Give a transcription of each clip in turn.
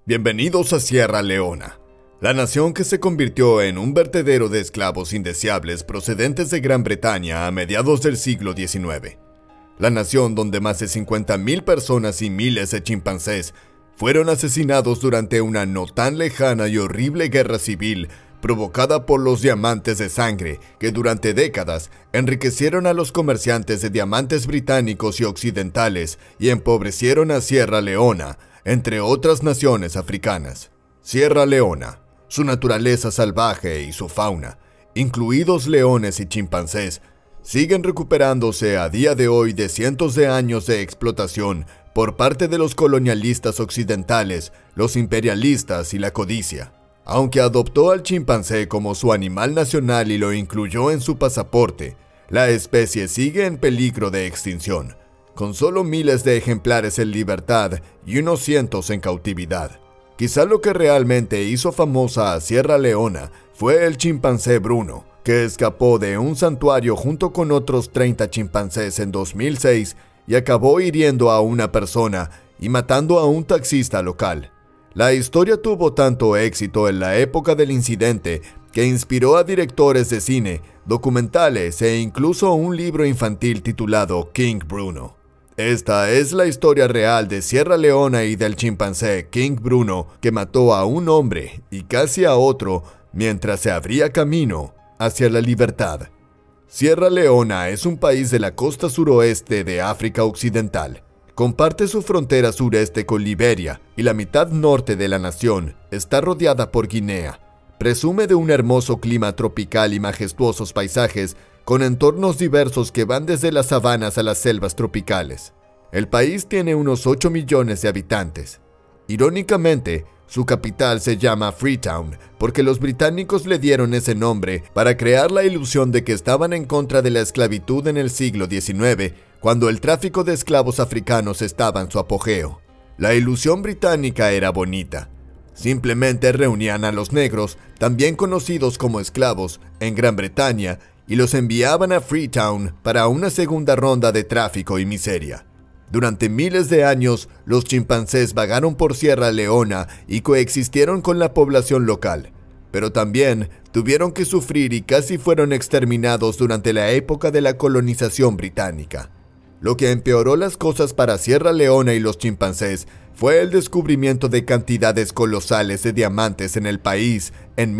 Bienvenidos a Sierra Leona, la nación que se convirtió en un vertedero de esclavos indeseables procedentes de Gran Bretaña a mediados del siglo XIX. La nación donde más de 50.000 personas y miles de chimpancés fueron asesinados durante una no tan lejana y horrible guerra civil provocada por los diamantes de sangre que durante décadas enriquecieron a los comerciantes de diamantes británicos y occidentales y empobrecieron a Sierra Leona, entre otras naciones africanas. Sierra Leona, su naturaleza salvaje y su fauna, incluidos leones y chimpancés, siguen recuperándose a día de hoy de cientos de años de explotación por parte de los colonialistas occidentales, los imperialistas y la codicia. Aunque adoptó al chimpancé como su animal nacional y lo incluyó en su pasaporte, la especie sigue en peligro de extinción, con solo miles de ejemplares en libertad y unos cientos en cautividad. Quizá lo que realmente hizo famosa a Sierra Leona fue el chimpancé Bruno, que escapó de un santuario junto con otros 30 chimpancés en 2006 y acabó hiriendo a una persona y matando a un taxista local. La historia tuvo tanto éxito en la época del incidente que inspiró a directores de cine, documentales e incluso un libro infantil titulado King Bruno. Esta es la historia real de Sierra Leona y del chimpancé King Bruno, que mató a un hombre y casi a otro mientras se abría camino hacia la libertad. Sierra Leona es un país de la costa suroeste de África Occidental. Comparte su frontera sureste con Liberia y la mitad norte de la nación está rodeada por Guinea. Presume de un hermoso clima tropical y majestuosos paisajes con entornos diversos que van desde las sabanas a las selvas tropicales. El país tiene unos 8 millones de habitantes. Irónicamente, su capital se llama Freetown porque los británicos le dieron ese nombre para crear la ilusión de que estaban en contra de la esclavitud en el siglo XIX, cuando el tráfico de esclavos africanos estaba en su apogeo. La ilusión británica era bonita. Simplemente reunían a los negros, también conocidos como esclavos, en Gran Bretaña y los enviaban a Freetown para una segunda ronda de tráfico y miseria. Durante miles de años, los chimpancés vagaron por Sierra Leona y coexistieron con la población local, pero también tuvieron que sufrir y casi fueron exterminados durante la época de la colonización británica. Lo que empeoró las cosas para Sierra Leona y los chimpancés fue el descubrimiento de cantidades colosales de diamantes en el país en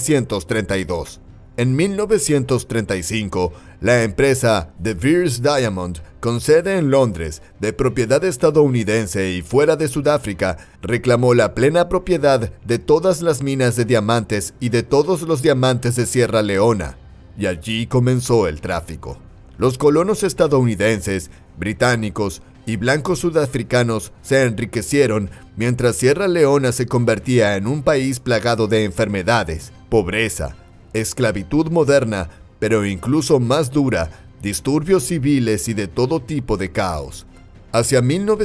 1932. En 1935, la empresa De Beers Diamond, con sede en Londres, de propiedad estadounidense y fuera de Sudáfrica, reclamó la plena propiedad de todas las minas de diamantes y de todos los diamantes de Sierra Leona, y allí comenzó el tráfico. Los colonos estadounidenses, británicos y blancos sudafricanos se enriquecieron mientras Sierra Leona se convertía en un país plagado de enfermedades, pobreza, esclavitud moderna, pero incluso más dura, disturbios civiles y de todo tipo de caos. Hacia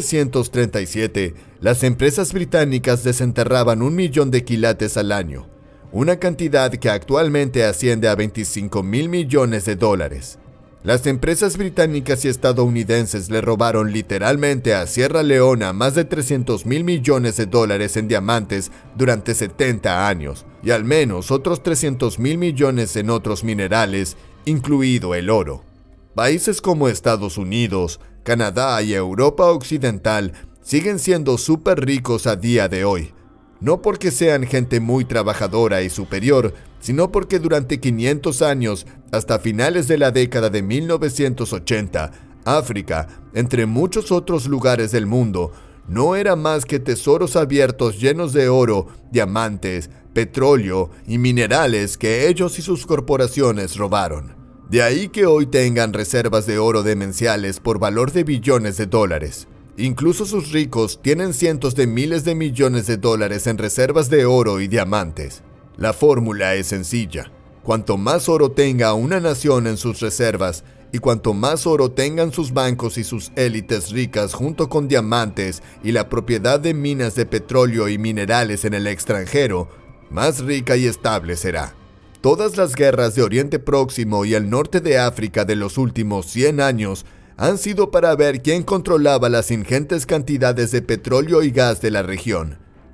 1937, las empresas británicas desenterraban 1 millón de quilates al año, una cantidad que actualmente asciende a 25.000 millones de dólares. Las empresas británicas y estadounidenses le robaron literalmente a Sierra Leona más de 300.000 millones de dólares en diamantes durante 70 años y al menos otros 300.000 millones en otros minerales, incluido el oro. Países como Estados Unidos, Canadá y Europa Occidental siguen siendo súper ricos a día de hoy. No porque sean gente muy trabajadora y superior, sino porque durante 500 años, hasta finales de la década de 1980, África, entre muchos otros lugares del mundo, no era más que tesoros abiertos llenos de oro, diamantes, petróleo y minerales que ellos y sus corporaciones robaron. De ahí que hoy tengan reservas de oro demenciales por valor de billones de dólares. Incluso sus ricos tienen cientos de miles de millones de dólares en reservas de oro y diamantes. La fórmula es sencilla. Cuanto más oro tenga una nación en sus reservas y cuanto más oro tengan sus bancos y sus élites ricas junto con diamantes y la propiedad de minas de petróleo y minerales en el extranjero, más rica y estable será. Todas las guerras de Oriente Próximo y el norte de África de los últimos 100 años han sido para ver quién controlaba las ingentes cantidades de petróleo y gas de la región.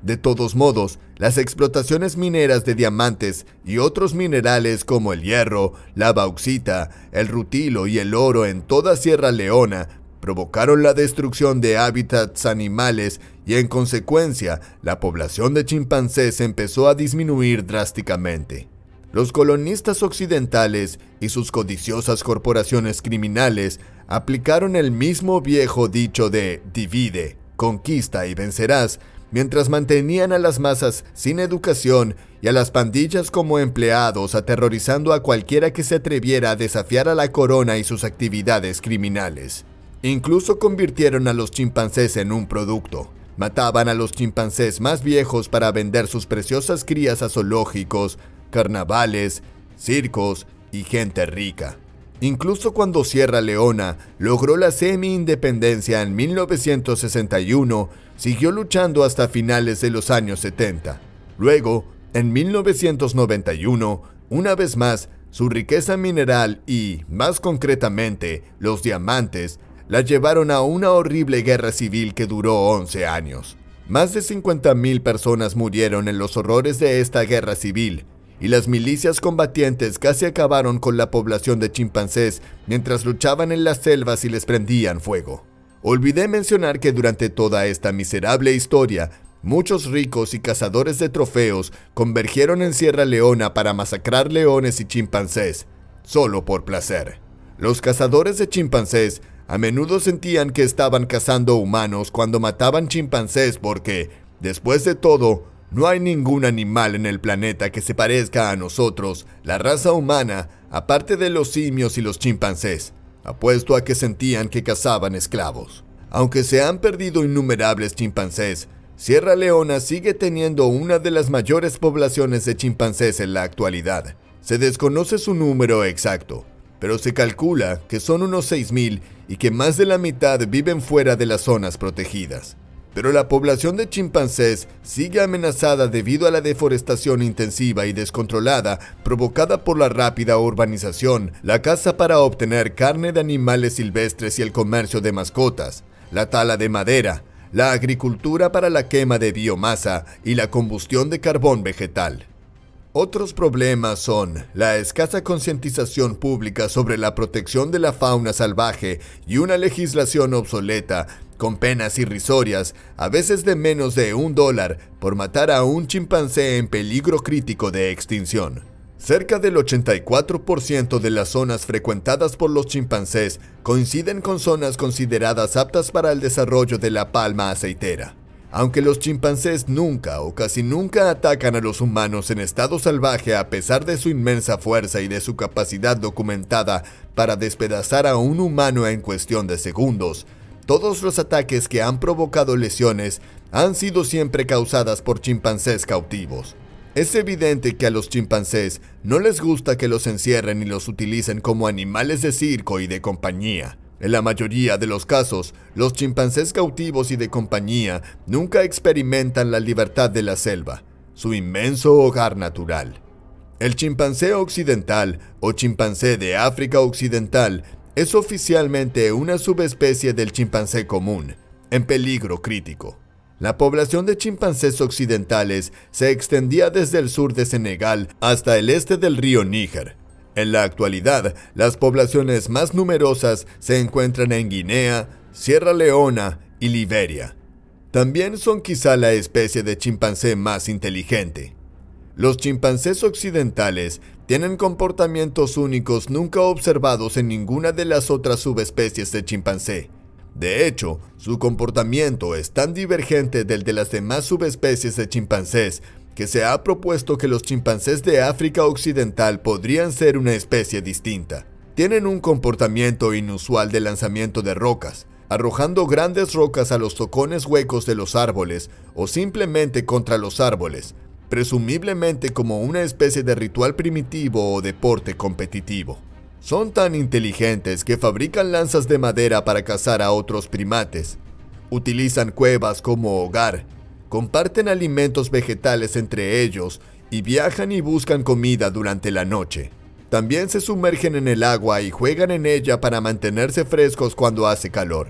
De todos modos, las explotaciones mineras de diamantes y otros minerales como el hierro, la bauxita, el rutilo y el oro en toda Sierra Leona provocaron la destrucción de hábitats animales y, en consecuencia, la población de chimpancés empezó a disminuir drásticamente. Los colonistas occidentales y sus codiciosas corporaciones criminales aplicaron el mismo viejo dicho de divide, conquista y vencerás, mientras mantenían a las masas sin educación y a las pandillas como empleados, aterrorizando a cualquiera que se atreviera a desafiar a la corona y sus actividades criminales. Incluso convirtieron a los chimpancés en un producto. Mataban a los chimpancés más viejos para vender sus preciosas crías a zoológicos, carnavales, circos y gente rica. Incluso cuando Sierra Leona logró la semi-independencia en 1961, siguió luchando hasta finales de los años 70. Luego, en 1991, una vez más, su riqueza mineral y, más concretamente, los diamantes, la llevaron a una horrible guerra civil que duró 11 años. Más de 50,000 personas murieron en los horrores de esta guerra civil, y las milicias combatientes casi acabaron con la población de chimpancés mientras luchaban en las selvas y les prendían fuego. Olvidé mencionar que durante toda esta miserable historia, muchos ricos y cazadores de trofeos convergieron en Sierra Leona para masacrar leones y chimpancés, solo por placer. Los cazadores de chimpancés a menudo sentían que estaban cazando humanos cuando mataban chimpancés porque, después de todo, no hay ningún animal en el planeta que se parezca a nosotros, la raza humana, aparte de los simios y los chimpancés. Apuesto a que sentían que cazaban esclavos. Aunque se han perdido innumerables chimpancés, Sierra Leona sigue teniendo una de las mayores poblaciones de chimpancés en la actualidad. Se desconoce su número exacto, pero se calcula que son unos 6,000 y que más de la mitad viven fuera de las zonas protegidas. Pero la población de chimpancés sigue amenazada debido a la deforestación intensiva y descontrolada provocada por la rápida urbanización, la caza para obtener carne de animales silvestres y el comercio de mascotas, la tala de madera, la agricultura para la quema de biomasa y la combustión de carbón vegetal. Otros problemas son la escasa concientización pública sobre la protección de la fauna salvaje y una legislación obsoleta, con penas irrisorias, a veces de menos de $1, por matar a un chimpancé en peligro crítico de extinción. Cerca del 84% de las zonas frecuentadas por los chimpancés coinciden con zonas consideradas aptas para el desarrollo de la palma aceitera. Aunque los chimpancés nunca o casi nunca atacan a los humanos en estado salvaje a pesar de su inmensa fuerza y de su capacidad documentada para despedazar a un humano en cuestión de segundos, todos los ataques que han provocado lesiones han sido siempre causadas por chimpancés cautivos. Es evidente que a los chimpancés no les gusta que los encierren y los utilicen como animales de circo y de compañía. En la mayoría de los casos, los chimpancés cautivos y de compañía nunca experimentan la libertad de la selva, su inmenso hogar natural. El chimpancé occidental o chimpancé de África Occidental es oficialmente una subespecie del chimpancé común, en peligro crítico. La población de chimpancés occidentales se extendía desde el sur de Senegal hasta el este del río Níger. En la actualidad, las poblaciones más numerosas se encuentran en Guinea, Sierra Leona y Liberia. También son quizá la especie de chimpancé más inteligente. Los chimpancés occidentales tienen comportamientos únicos nunca observados en ninguna de las otras subespecies de chimpancé. De hecho, su comportamiento es tan divergente del de las demás subespecies de chimpancés que se ha propuesto que los chimpancés de África Occidental podrían ser una especie distinta. Tienen un comportamiento inusual de lanzamiento de rocas, arrojando grandes rocas a los tocones huecos de los árboles o simplemente contra los árboles, presumiblemente como una especie de ritual primitivo o deporte competitivo. Son tan inteligentes que fabrican lanzas de madera para cazar a otros primates. Utilizan cuevas como hogar, comparten alimentos vegetales entre ellos y viajan y buscan comida durante la noche. También se sumergen en el agua y juegan en ella para mantenerse frescos cuando hace calor.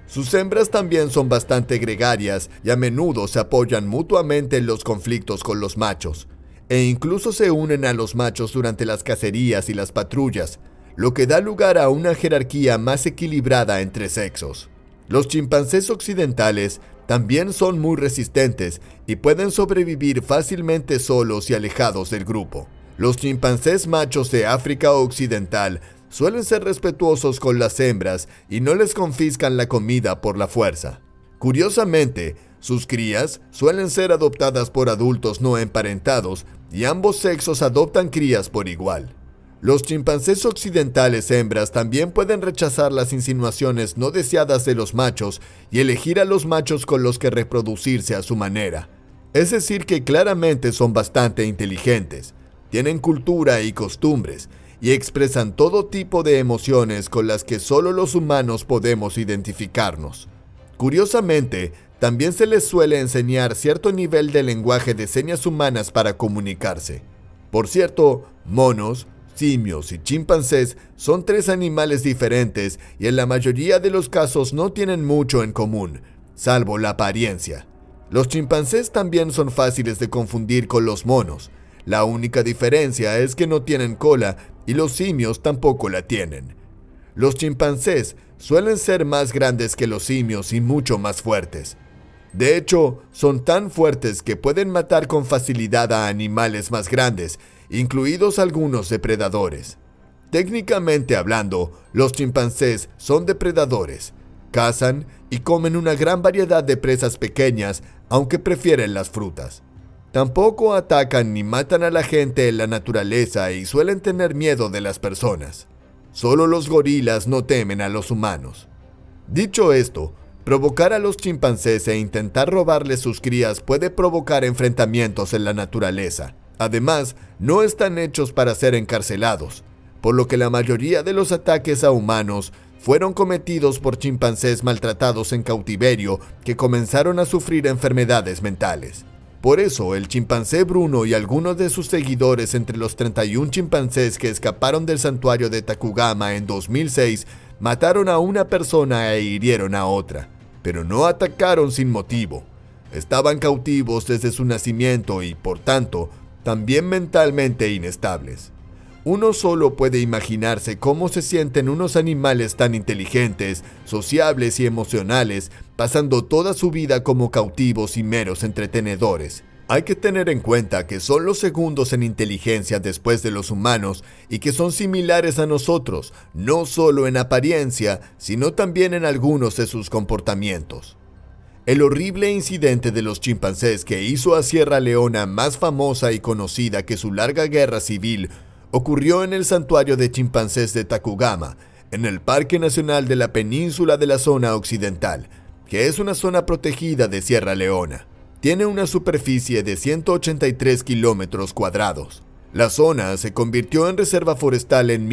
Sus hembras también son bastante gregarias y a menudo se apoyan mutuamente en los conflictos con los machos, e incluso se unen a los machos durante las cacerías y las patrullas, lo que da lugar a una jerarquía más equilibrada entre sexos. Los chimpancés occidentales también son muy resistentes y pueden sobrevivir fácilmente solos y alejados del grupo. Los chimpancés machos de África Occidental suelen ser respetuosos con las hembras y no les confiscan la comida por la fuerza. Curiosamente, sus crías suelen ser adoptadas por adultos no emparentados y ambos sexos adoptan crías por igual. Los chimpancés occidentales hembras también pueden rechazar las insinuaciones no deseadas de los machos y elegir a los machos con los que reproducirse a su manera. Es decir, que claramente son bastante inteligentes, tienen cultura y costumbres, y expresan todo tipo de emociones con las que solo los humanos podemos identificarnos. Curiosamente, también se les suele enseñar cierto nivel de lenguaje de señas humanas para comunicarse. Por cierto, monos, simios y chimpancés son tres animales diferentes y en la mayoría de los casos no tienen mucho en común, salvo la apariencia. Los chimpancés también son fáciles de confundir con los monos. La única diferencia es que no tienen cola y los simios tampoco la tienen. Los chimpancés suelen ser más grandes que los simios y mucho más fuertes. De hecho, son tan fuertes que pueden matar con facilidad a animales más grandes, incluidos algunos depredadores. Técnicamente hablando, los chimpancés son depredadores. Cazan y comen una gran variedad de presas pequeñas, aunque prefieren las frutas. Tampoco atacan ni matan a la gente en la naturaleza y suelen tener miedo de las personas. Solo los gorilas no temen a los humanos. Dicho esto, provocar a los chimpancés e intentar robarles sus crías puede provocar enfrentamientos en la naturaleza. Además, no están hechos para ser encarcelados, por lo que la mayoría de los ataques a humanos fueron cometidos por chimpancés maltratados en cautiverio que comenzaron a sufrir enfermedades mentales. Por eso, el chimpancé Bruno y algunos de sus seguidores entre los 31 chimpancés que escaparon del santuario de Tacugama en 2006 mataron a una persona e hirieron a otra, pero no atacaron sin motivo. Estaban cautivos desde su nacimiento y, por tanto, también mentalmente inestables. Uno solo puede imaginarse cómo se sienten unos animales tan inteligentes, sociables y emocionales, pasando toda su vida como cautivos y meros entretenedores. Hay que tener en cuenta que son los segundos en inteligencia después de los humanos y que son similares a nosotros, no solo en apariencia, sino también en algunos de sus comportamientos. El horrible incidente de los chimpancés que hizo a Sierra Leona más famosa y conocida que su larga guerra civil ocurrió en el santuario de chimpancés de Tacugama, en el Parque Nacional de la Península de la Zona Occidental, que es una zona protegida de Sierra Leona. Tiene una superficie de 183 kilómetros cuadrados. La zona se convirtió en reserva forestal en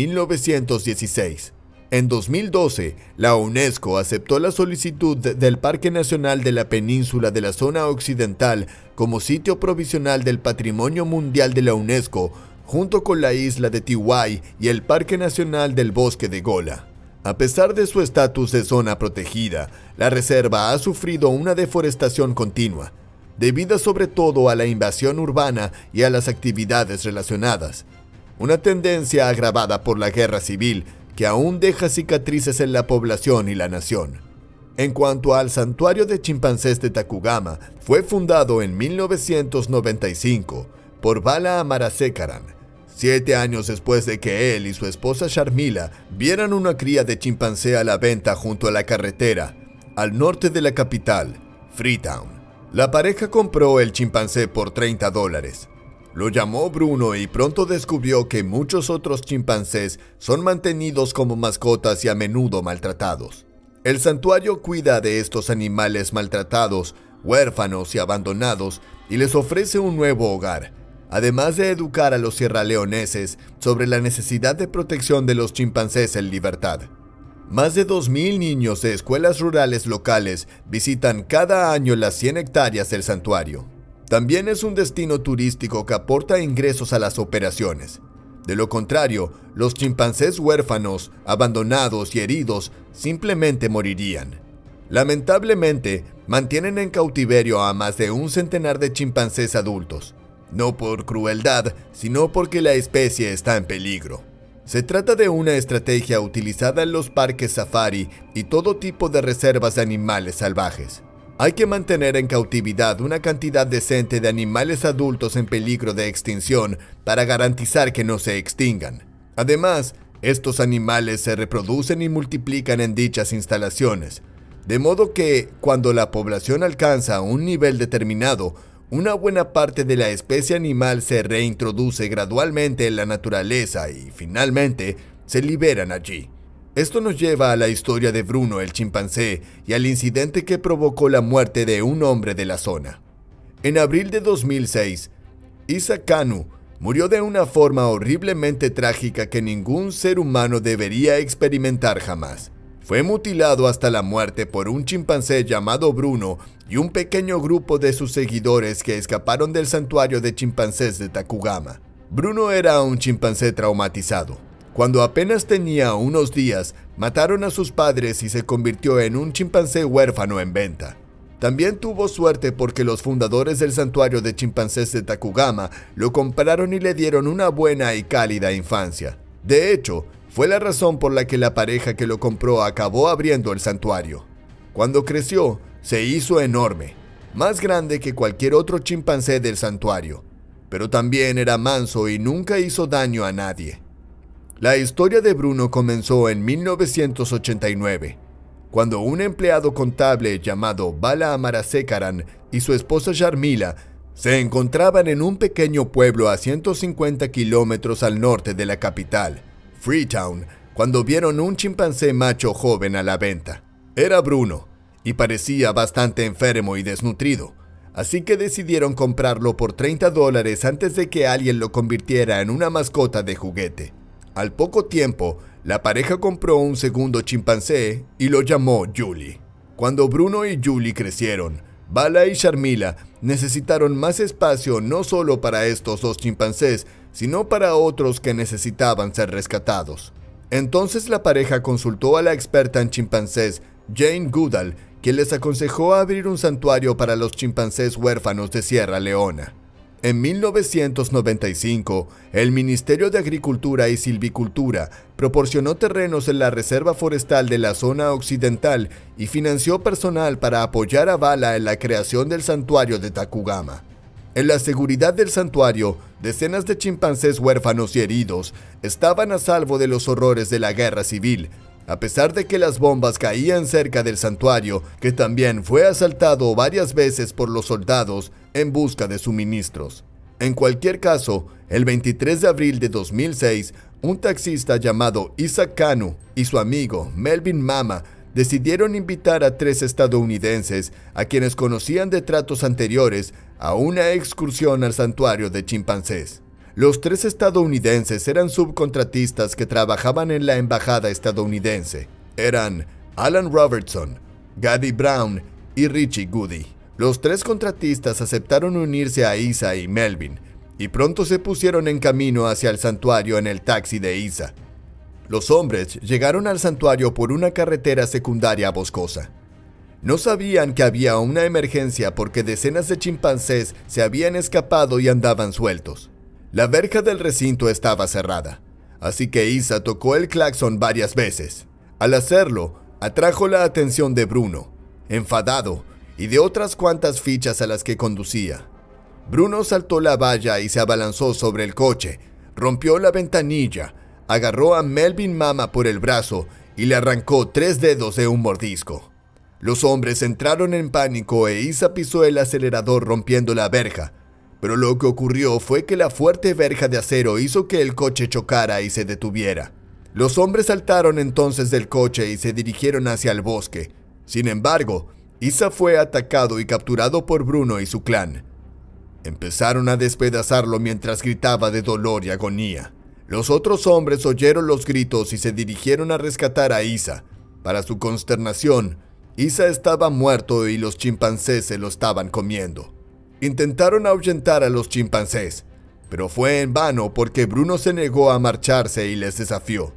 1916. En 2012, la UNESCO aceptó la solicitud del Parque Nacional de la Península de la Zona Occidental como sitio provisional del Patrimonio Mundial de la UNESCO, junto con la isla de Tiwai y el Parque Nacional del Bosque de Gola. A pesar de su estatus de zona protegida, la reserva ha sufrido una deforestación continua, debida sobre todo a la invasión urbana y a las actividades relacionadas. Una tendencia agravada por la guerra civil que aún deja cicatrices en la población y la nación. En cuanto al santuario de chimpancés de Tacugama, fue fundado en 1995 por Bala Amarasekaran, 7 años después de que él y su esposa Sharmila vieran una cría de chimpancé a la venta junto a la carretera, al norte de la capital, Freetown. La pareja compró el chimpancé por $30. Lo llamó Bruno y pronto descubrió que muchos otros chimpancés son mantenidos como mascotas y a menudo maltratados. El santuario cuida de estos animales maltratados, huérfanos y abandonados y les ofrece un nuevo hogar, además de educar a los sierraleoneses sobre la necesidad de protección de los chimpancés en libertad. Más de 2,000 niños de escuelas rurales locales visitan cada año las 100 hectáreas del santuario. También es un destino turístico que aporta ingresos a las operaciones. De lo contrario, los chimpancés huérfanos, abandonados y heridos simplemente morirían. Lamentablemente, mantienen en cautiverio a más de un centenar de chimpancés adultos, no por crueldad, sino porque la especie está en peligro. Se trata de una estrategia utilizada en los parques safari y todo tipo de reservas de animales salvajes. Hay que mantener en cautividad una cantidad decente de animales adultos en peligro de extinción para garantizar que no se extingan. Además, estos animales se reproducen y multiplican en dichas instalaciones, de modo que, cuando la población alcanza un nivel determinado, una buena parte de la especie animal se reintroduce gradualmente en la naturaleza y, finalmente, se liberan allí. Esto nos lleva a la historia de Bruno el chimpancé y al incidente que provocó la muerte de un hombre de la zona. En abril de 2006, Isa Kanu murió de una forma horriblemente trágica que ningún ser humano debería experimentar jamás. Fue mutilado hasta la muerte por un chimpancé llamado Bruno y un pequeño grupo de sus seguidores que escaparon del santuario de chimpancés de Takugama. Bruno era un chimpancé traumatizado. Cuando apenas tenía unos días, mataron a sus padres y se convirtió en un chimpancé huérfano en venta. También tuvo suerte porque los fundadores del santuario de chimpancés de Takugama lo compraron y le dieron una buena y cálida infancia. De hecho, fue la razón por la que la pareja que lo compró acabó abriendo el santuario. Cuando creció, se hizo enorme, más grande que cualquier otro chimpancé del santuario, pero también era manso y nunca hizo daño a nadie. La historia de Bruno comenzó en 1989, cuando un empleado contable llamado Bala Amarasekaran y su esposa Sharmila se encontraban en un pequeño pueblo a 150 kilómetros al norte de la capital, Freetown, cuando vieron un chimpancé macho joven a la venta. Era Bruno, y parecía bastante enfermo y desnutrido, así que decidieron comprarlo por $30 antes de que alguien lo convirtiera en una mascota de juguete. Al poco tiempo, la pareja compró un segundo chimpancé y lo llamó Julie. Cuando Bruno y Julie crecieron, Bala y Sharmila necesitaron más espacio no solo para estos dos chimpancés, sino para otros que necesitaban ser rescatados. Entonces la pareja consultó a la experta en chimpancés Jane Goodall, quien les aconsejó abrir un santuario para los chimpancés huérfanos de Sierra Leona. En 1995, el Ministerio de Agricultura y Silvicultura proporcionó terrenos en la Reserva Forestal de la Zona Occidental y financió personal para apoyar a Bala en la creación del santuario de Takugama. En la seguridad del santuario, decenas de chimpancés huérfanos y heridos estaban a salvo de los horrores de la guerra civil, a pesar de que las bombas caían cerca del santuario, que también fue asaltado varias veces por los soldados en busca de suministros. En cualquier caso, el 23 de abril de 2006, un taxista llamado Isa Kanu y su amigo Melvin Mama decidieron invitar a 3 estadounidenses, a quienes conocían de tratos anteriores, a una excursión al santuario de chimpancés. Los 3 estadounidenses eran subcontratistas que trabajaban en la embajada estadounidense. Eran Alan Robertson, Gaddy Brown y Richie Goody. Los 3 contratistas aceptaron unirse a Isa y Melvin, y pronto se pusieron en camino hacia el santuario en el taxi de Isa. Los hombres llegaron al santuario por una carretera secundaria boscosa. No sabían que había una emergencia porque decenas de chimpancés se habían escapado y andaban sueltos. La verja del recinto estaba cerrada, así que Isa tocó el claxon varias veces. Al hacerlo, atrajo la atención de Bruno, enfadado, y de otras cuantas fichas a las que conducía. Bruno saltó la valla y se abalanzó sobre el coche, rompió la ventanilla, agarró a Melvin Mama por el brazo y le arrancó 3 dedos de un mordisco. Los hombres entraron en pánico e Isa pisó el acelerador rompiendo la verja, pero lo que ocurrió fue que la fuerte verja de acero hizo que el coche chocara y se detuviera. Los hombres saltaron entonces del coche y se dirigieron hacia el bosque. Sin embargo, Isa fue atacado y capturado por Bruno y su clan. Empezaron a despedazarlo mientras gritaba de dolor y agonía. Los otros hombres oyeron los gritos y se dirigieron a rescatar a Isa. Para su consternación, Isa estaba muerto y los chimpancés se lo estaban comiendo. Intentaron ahuyentar a los chimpancés, pero fue en vano porque Bruno se negó a marcharse y les desafió.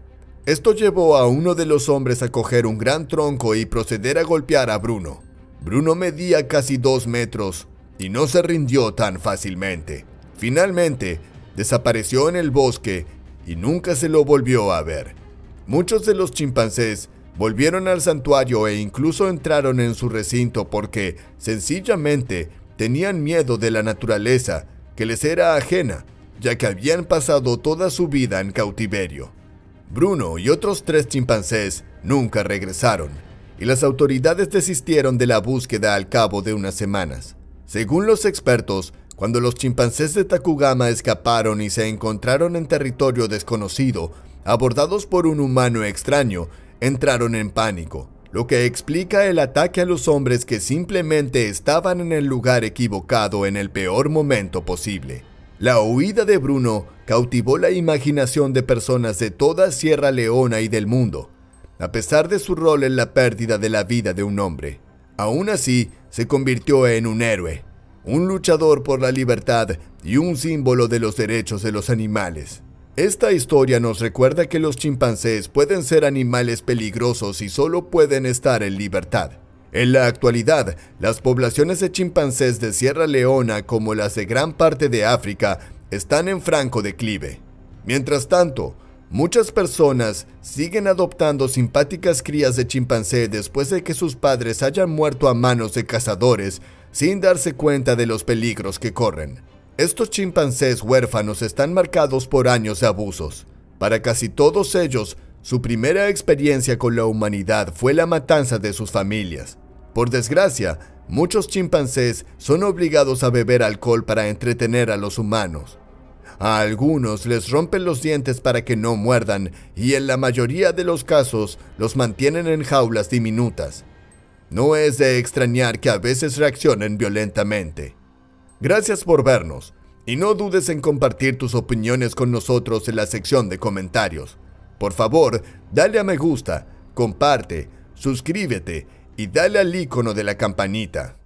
Esto llevó a uno de los hombres a coger un gran tronco y proceder a golpear a Bruno. Bruno medía casi 2 metros y no se rindió tan fácilmente. Finalmente, desapareció en el bosque y nunca se lo volvió a ver. Muchos de los chimpancés volvieron al santuario e incluso entraron en su recinto porque, sencillamente, tenían miedo de la naturaleza que les era ajena, ya que habían pasado toda su vida en cautiverio. Bruno y otros 3 chimpancés nunca regresaron, y las autoridades desistieron de la búsqueda al cabo de unas semanas. Según los expertos, cuando los chimpancés de Takugama escaparon y se encontraron en territorio desconocido, abordados por un humano extraño, entraron en pánico, lo que explica el ataque a los hombres que simplemente estaban en el lugar equivocado en el peor momento posible. La huida de Bruno cautivó la imaginación de personas de toda Sierra Leona y del mundo, a pesar de su rol en la pérdida de la vida de un hombre. Aún así, se convirtió en un héroe, un luchador por la libertad y un símbolo de los derechos de los animales. Esta historia nos recuerda que los chimpancés pueden ser animales peligrosos y solo pueden estar en libertad. En la actualidad, las poblaciones de chimpancés de Sierra Leona, como las de gran parte de África, están en franco declive. Mientras tanto, muchas personas siguen adoptando simpáticas crías de chimpancé después de que sus padres hayan muerto a manos de cazadores, sin darse cuenta de los peligros que corren. Estos chimpancés huérfanos están marcados por años de abusos. Para casi todos ellos, su primera experiencia con la humanidad fue la matanza de sus familias. Por desgracia, muchos chimpancés son obligados a beber alcohol para entretener a los humanos. A algunos les rompen los dientes para que no muerdan y en la mayoría de los casos los mantienen en jaulas diminutas. No es de extrañar que a veces reaccionen violentamente. Gracias por vernos y no dudes en compartir tus opiniones con nosotros en la sección de comentarios. Por favor, dale a me gusta, comparte, suscríbete y dale al icono de la campanita.